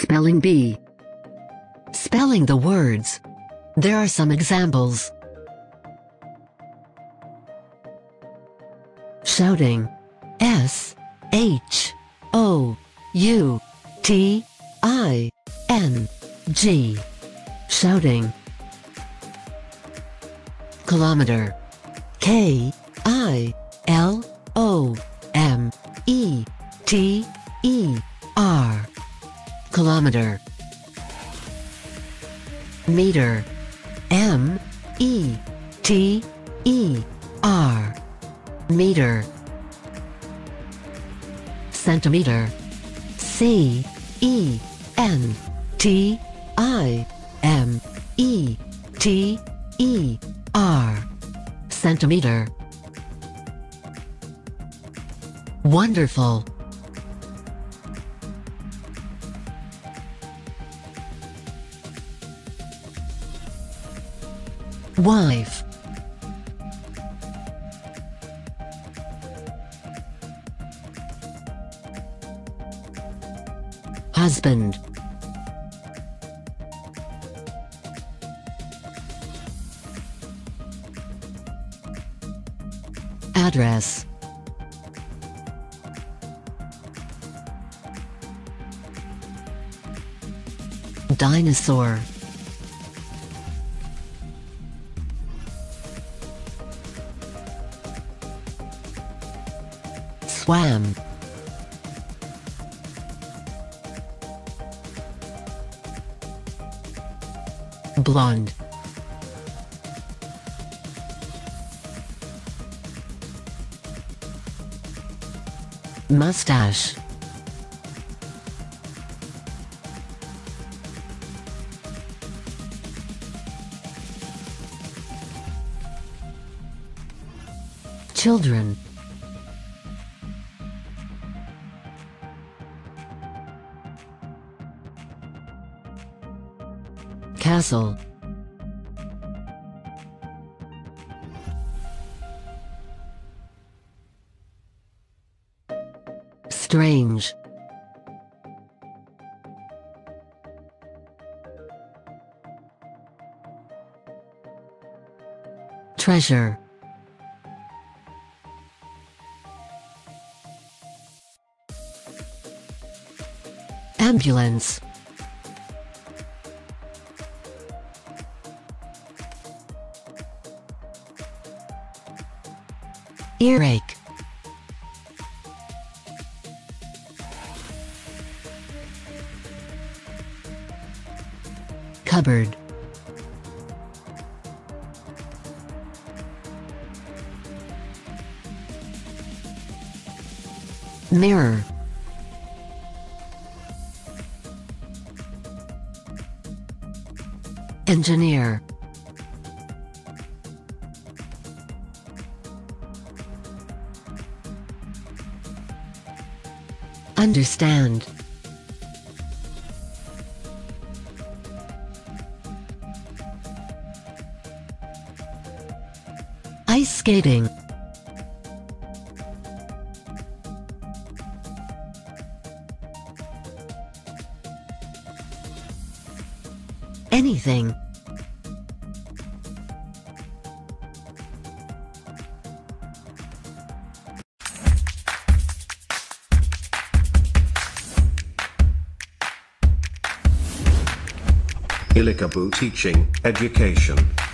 Spelling bee. Spelling the words. There are some examples. Shouting. S-H-O-U-T-I-N-G. Shouting. Kilometer. K-I-L-O-M-E-T-E-R. Kilometer. Meter. M-E-T-E-R. Meter. Centimeter. C-E-N-T-I-M-E-T-E-R. Centimeter. Wonderful. Wife. Husband. Address. Dinosaur. Swam. Blonde. Mustache. Children. Castle. Strange. Treasure. Ambulance. Earache. Cupboard. Mirror. Engineer. Understand. Ice skating. Anything. Ilikabu Teaching, Education.